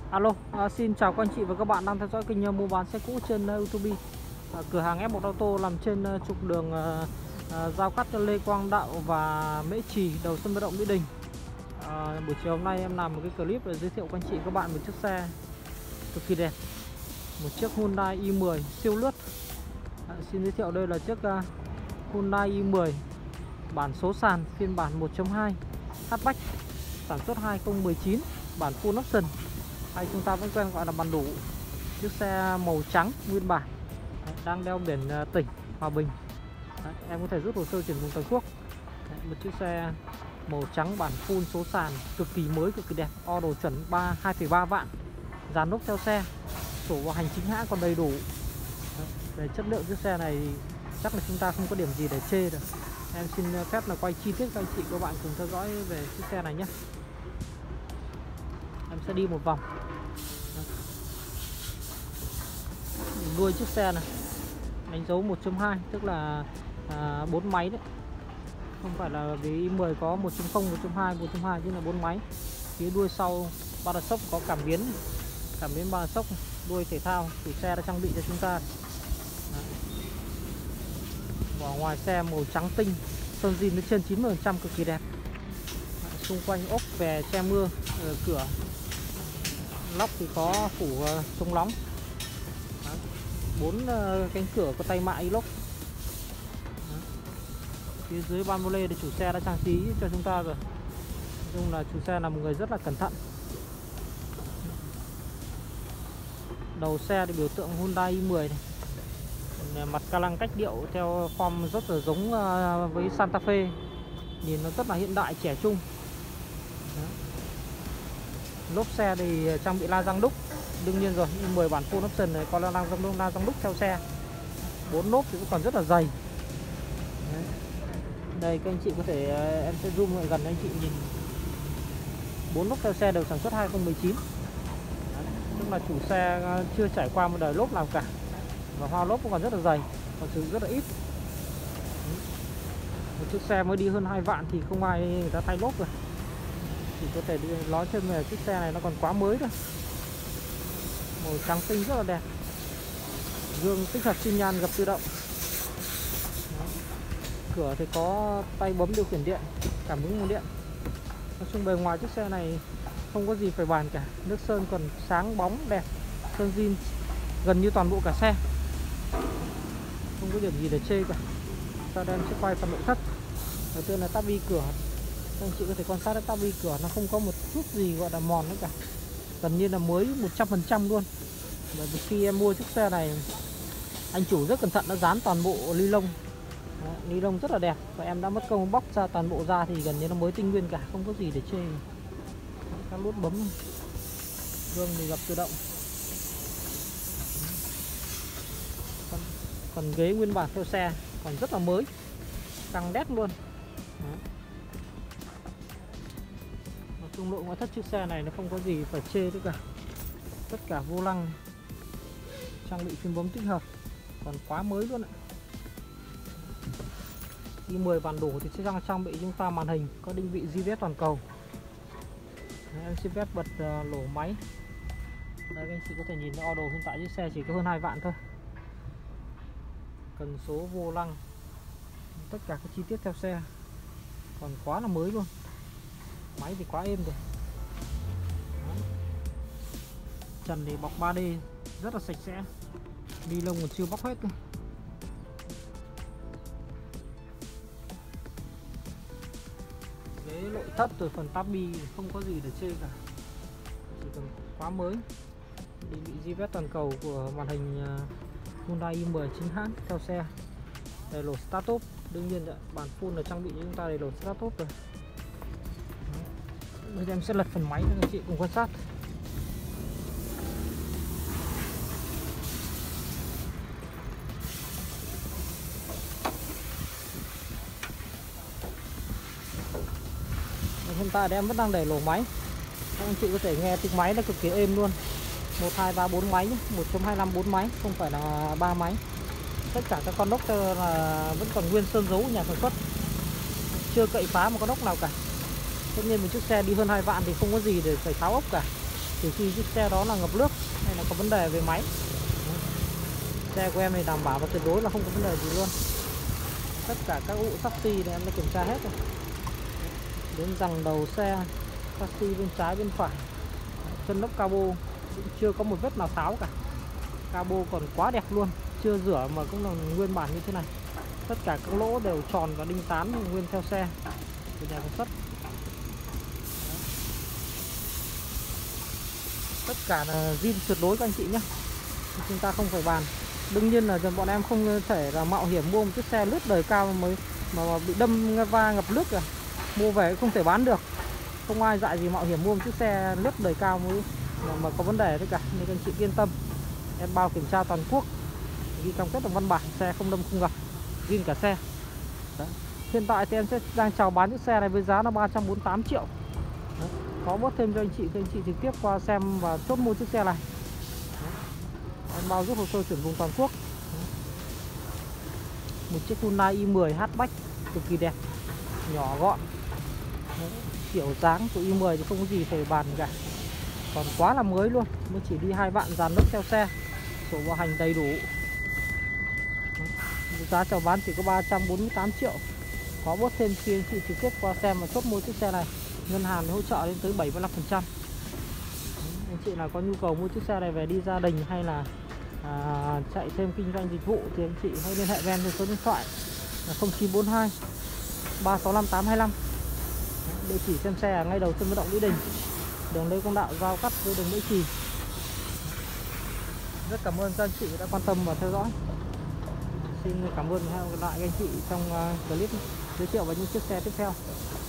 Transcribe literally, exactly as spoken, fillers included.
Alo, à, xin chào các anh chị và các bạn đang theo dõi kênh uh, mua bán xe cũ trên uh, YouTube. À, cửa hàng ép một Auto nằm trên uh, trục đường uh, uh, giao cắt Lê Quang Đạo và Mễ Trì, đầu sân vận động Mỹ Đình. À, buổi chiều hôm nay em làm một cái clip để giới thiệu các anh chị các bạn một chiếc xe cực kỳ đẹp, một chiếc Hyundai i mười siêu lướt. À, xin giới thiệu đây là chiếc uh, Hyundai i mười bản số sàn phiên bản một chấm hai hatchback, sản xuất hai không một chín, bản full option, hay chúng ta vẫn quen gọi là bản đủ. Chiếc xe màu trắng nguyên bản. Đấy, đang đeo biển uh, tỉnh Hòa Bình. Đấy, em có thể rút hồ sơ chuyển vùng toàn quốc. Đấy, một chiếc xe màu trắng bản full số sàn, cực kỳ mới, cực kỳ đẹp, o đồ chuẩn hai phẩy ba vạn, dàn lốp theo xe, sổ vào hành chính hãng còn đầy đủ. Đấy, về chất lượng chiếc xe này chắc là chúng ta không có điểm gì để chê được. Em xin phép là quay chi tiết cho anh chị các bạn cùng theo dõi về chiếc xe này nhé. Em sẽ đi một vòng. Đuôi chiếc xe này đánh dấu một chấm hai, tức là à, bốn máy đấy. Không phải là vì i mười có một chấm không, một chấm hai, một chấm hai chứ là bốn máy. Phía đuôi sau ba đợt sốc có cảm biến, cảm biến ba đợt sốc, đuôi thể thao chủ xe đã trang bị cho chúng ta. Và ngoài xe màu trắng tinh, sơn zin nó trên chín mươi phần trăm, cực kỳ đẹp. Xung quanh ốp về che mưa, cửa lóc thì có phủ chống nóng, bốn cánh cửa có tay mạ inox. Phía dưới ban vô lê thì chủ xe đã trang trí cho chúng ta rồi. Nói chung là chủ xe là một người rất là cẩn thận. Đầu xe thì biểu tượng Hyundai i mười này. Mặt ca lăng cách điệu theo form rất là giống với Santa Fe, nhìn nó rất là hiện đại trẻ trung. Đó. Lốp xe thì trang bị la răng đúc, đương nhiên rồi, i mười bản full option này có la răng đúc, la răng đúc theo xe. Bốn lốp thì cũng còn rất là dày. Đấy. Đây các anh chị có thể, em sẽ zoom lại gần anh chị nhìn. Bốn lốp theo xe đều sản xuất hai không một chín. Đấy. Tức là chủ xe chưa trải qua một đời lốp nào cả. Và hoa lốp cũng còn rất là dày, còn sử dụng rất là ít. Một chiếc xe mới đi hơn hai vạn thì không ai người ta thay lốp rồi. Chỉ có thể nói thêm về chiếc xe này nó còn quá mới thôi. Màu trắng tinh rất là đẹp. Gương tích hợp xi nhan gập tự động. Đó. Cửa thì có tay bấm điều khiển điện, cảm ứng nguồn điện. Nói chung bề ngoài chiếc xe này không có gì phải bàn cả. Nước sơn còn sáng bóng đẹp, sơn zin gần như toàn bộ cả xe, không có điểm gì để chê cả. Sau đây em sẽ quay phần nội thất. Đầu tiên là tabi cửa. Các anh chị có thể quan sát cái tabi cửa nó không có một chút gì gọi là mòn nữa cả, gần như là mới một trăm phần trăm luôn. Bởi vì khi em mua chiếc xe này, anh chủ rất cẩn thận đã dán toàn bộ ni lông. Ni lông rất là đẹp, và em đã mất công bóc ra toàn bộ ra thì gần như nó mới tinh nguyên cả, không có gì để chê. Các nút bấm, gương thì gập tự động. Còn, còn ghế nguyên bản theo xe còn rất là mới, căng đét luôn. Đó. Nói chung nội ngoại thất chiếc xe này nó không có gì phải chê nữa cả. Tất cả vô lăng trang bị phím bấm tích hợp còn quá mới luôn ạ. i mười bản đủ thì sẽ trang trang bị chúng ta màn hình có định vị giê pê ét toàn cầu. Đấy, em xin phép bật uh, lỗ máy. Đây các anh chị có thể nhìn order hiện tại chiếc xe chỉ có hơn hai vạn thôi. Cần số, vô lăng, tất cả các chi tiết theo xe còn quá là mới luôn. Máy thì quá êm rồi. Đó. Trần thì bọc ba D rất là sạch sẽ, ni lông còn chưa bóc hết cơ. Ghế nội thất từ phần tabi không có gì để chê cả, chỉ cần quá mới. Định vị giê pê ét toàn cầu của màn hình Hyundai i mười chính hãng theo xe. Đầy lỗ start top, đương nhiên ạ, bản full là trang bị cho chúng ta đầy lỗ start top rồi. Bây giờ em sẽ lật phần máy cho anh chị cùng quan sát. Hiện tại thì em vẫn đang để lỗ máy. Các anh chị có thể nghe tiếng máy nó cực kỳ êm luôn. Một, hai, ba, bốn máy nhé. một chấm hai lăm bốn máy, không phải là ba máy. Tất cả các con lốc là vẫn còn nguyên sơn dấu nhà sản xuất, chưa cậy phá một con ốc nào cả. Tất nhiên một chiếc xe đi hơn hai vạn thì không có gì để phải tháo ốc cả. trừ khi chiếc xe đó là ngập nước hay là có vấn đề về máy. Xe của em này đảm bảo và tuyệt đối là không có vấn đề gì luôn. Tất cả các ụ chassis này em đã kiểm tra hết rồi. Đến rằng đầu xe, chassis bên trái bên phải, chân lốp cabo cũng chưa có một vết nào tháo cả. Cabo còn quá đẹp luôn, chưa rửa mà cũng là nguyên bản như thế này. Tất cả các lỗ đều tròn và đinh tán nguyên theo xe của nhà sản xuất. Tất cả là zin tuyệt đối các anh chị nhé. Chúng ta không phải bàn. Đương nhiên là bọn em không thể là mạo hiểm mua một chiếc xe lướt đời cao mới mà, mà bị đâm va ngập nước rồi. Mua về không thể bán được. Không ai dạy gì mạo hiểm mua một chiếc xe lướt đời cao mới mà, mà có vấn đề tất cả. Nên các anh chị yên tâm. Em bao kiểm tra toàn quốc, ghi cam kết bằng văn bản, xe không đâm không gặp, zin cả xe. Đấy. Hiện tại thì em sẽ đang chào bán chiếc xe này với giá là ba trăm bốn mươi tám triệu. Đấy. Có bớt thêm cho anh chị, các anh chị trực tiếp qua xem và chốt mua chiếc xe này. Đấy. Em bao giúp hồ sơ chuyển vùng toàn quốc. Đấy. Một chiếc Hyundai i mười hatchback cực kỳ đẹp, nhỏ gọn. Đấy. Kiểu dáng của i mười thì không có gì phải bàn cả, còn quá là mới luôn, mới chỉ đi hai bạn dàn lốp theo xe, sổ bảo hành đầy đủ. Giá chào bán chỉ có ba trăm bốn mươi tám triệu. Có bớt thêm khi anh chị trực tiếp qua xem và chốt mua chiếc xe này. Ngân hàng hỗ trợ đến tới bảy mươi lăm phần trăm. Anh chị nào có nhu cầu mua chiếc xe này về đi gia đình hay là à, chạy thêm kinh doanh dịch vụ thì anh chị hãy liên hệ với em theo số điện thoại không chín bốn hai ba sáu năm tám hai lăm. Địa chỉ xem xe ở ngay đầu sân vận động Mỹ Đình, đường Lê Quang Đạo giao cắt với đường Mỹ Trì. Rất cảm ơn các anh chị đã quan tâm và theo dõi. Xin cảm ơn và hẹn gặp lại các anh chị trong clip giới thiệu về những chiếc xe tiếp theo.